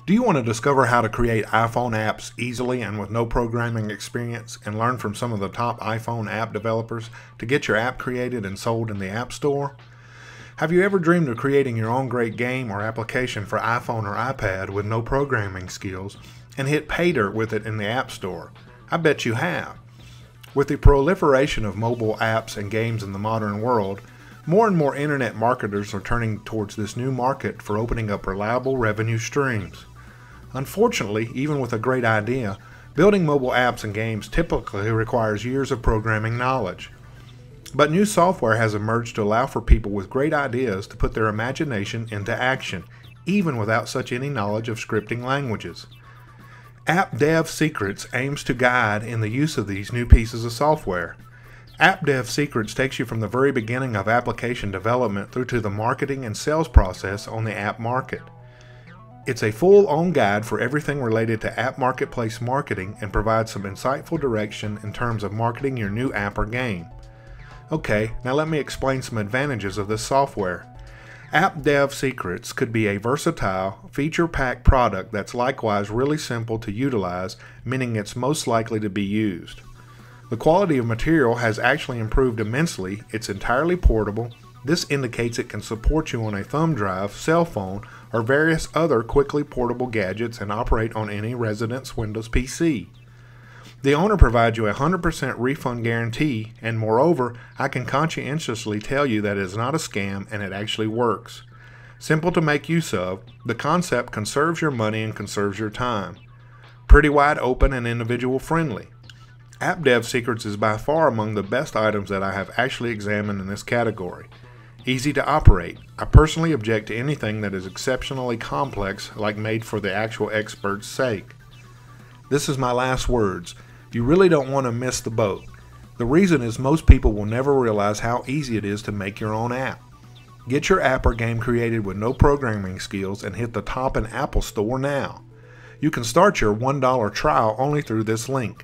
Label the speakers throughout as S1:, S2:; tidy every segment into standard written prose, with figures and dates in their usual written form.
S1: Do you want to discover how to create iPhone apps easily and with no programming experience, and learn from some of the top iPhone app developers to get your app created and sold in the App Store? Have you ever dreamed of creating your own great game or application for iPhone or iPad with no programming skills and hit pay dirt with it in the App Store? I bet you have. With the proliferation of mobile apps and games in the modern world, more and more internet marketers are turning towards this new market for opening up reliable revenue streams. Unfortunately, even with a great idea, building mobile apps and games typically requires years of programming knowledge. But new software has emerged to allow for people with great ideas to put their imagination into action, even without such any knowledge of scripting languages. App Dev Secrets aims to guide in the use of these new pieces of software. App Dev Secrets takes you from the very beginning of application development through to the marketing and sales process on the app market. It's a full-on guide for everything related to app marketplace marketing and provides some insightful direction in terms of marketing your new app or game. Okay, now let me explain some advantages of this software. App Dev Secrets could be a versatile, feature-packed product that's likewise really simple to utilize, meaning it's most likely to be used. The quality of material has actually improved immensely. It's entirely portable. This indicates it can support you on a thumb drive, cell phone, or various other quickly portable gadgets and operate on any resident's Windows PC. The owner provides you a 100% refund guarantee, and moreover, I can conscientiously tell you that it is not a scam and it actually works. Simple to make use of, the concept conserves your money and conserves your time. Pretty wide open and individual friendly. App Dev Secrets is by far among the best items that I have actually examined in this category. Easy to operate. I personally object to anything that is exceptionally complex, like made for the actual expert's sake. This is my last words. You really don't want to miss the boat. The reason is most people will never realize how easy it is to make your own app. Get your app or game created with no programming skills and hit the top in Apple Store now. You can start your $1 trial only through this link,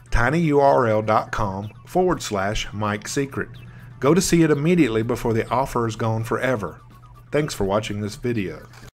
S1: tinyurl.com/MikeSecret. Go to see it immediately before the offer is gone forever. Thanks for watching this video.